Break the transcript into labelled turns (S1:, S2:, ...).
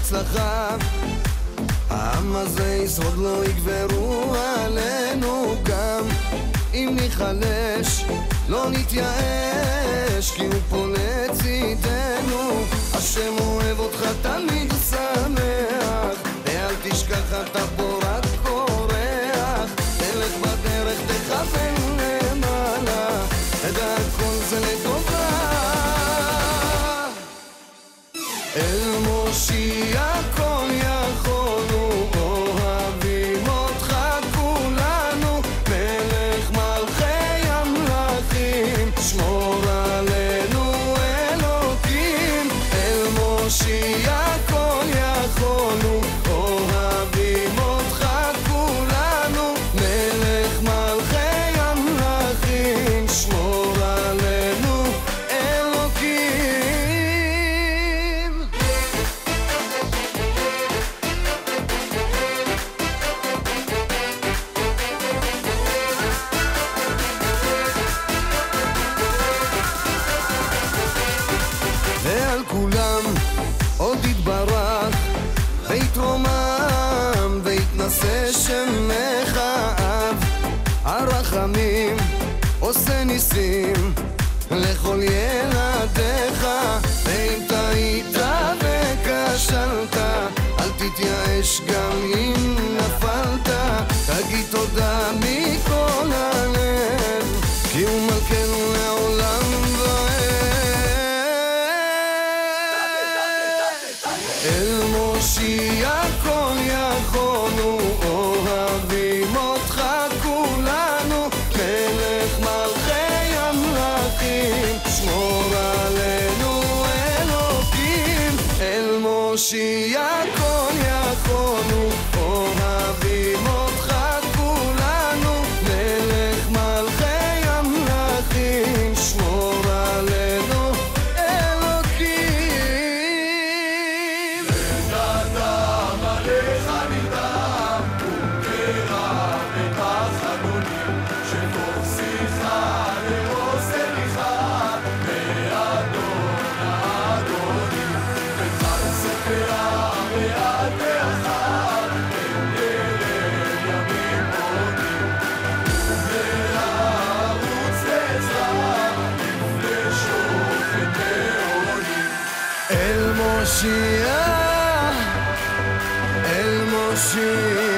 S1: בהצלחה, העם הזה ישרוד, לא יגברו עלינו. גם אם ניחלש לא נתייאש, כי הוא פה לצידנו. השם אוהב אותך תמיד שמח, ואל תשכח אתה פה רק קורח. תלך בדרך תכוון למעלה, תדע כל זה לטובה. אל מושיע כל יכול, הוא אוהבים אותך כולנו. מלך מלכי המלכים, שמור עלינו אלוקים. אל מושיע כל יכול, הוא אוהבים אותך כולנו. מלך מלכי המלכים, שמור עלינו אלוקים. ועל כולם עוד יתברך ויתרומם ויתנשא שמך אב. הרחמים עושה ניסים לכל ילדיך, ואם טעית וכשלת אל תתייאש גם אם נפלת. תגיד תודה מכל הלב, כי הוא מלכנו לעולם ועד. אל מושיע כל יכול, הוא אוהבים אותך כולנו. מלך מלכי המלכים, שמור עלינו אלוקים. אל מושיע כל יכול, הוא אוהבים אותך כולנו. מלך מלכי המלכים, שמור עלינו אלוקים. אל מושיע, אל מושיע